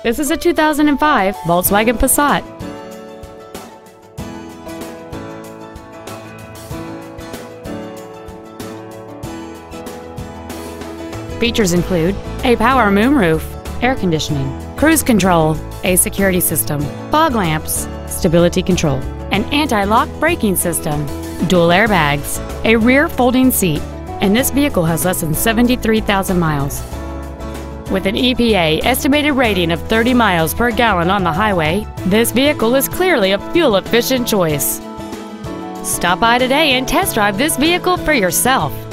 This is a 2005 Volkswagen Passat. Features include a power moonroof, air conditioning, cruise control, a security system, fog lamps, stability control, an anti-lock braking system, dual airbags, a rear folding seat, and this vehicle has less than 73,000 miles. With an EPA estimated rating of 30 miles per gallon on the highway, this vehicle is clearly a fuel-efficient choice. Stop by today and test drive this vehicle for yourself.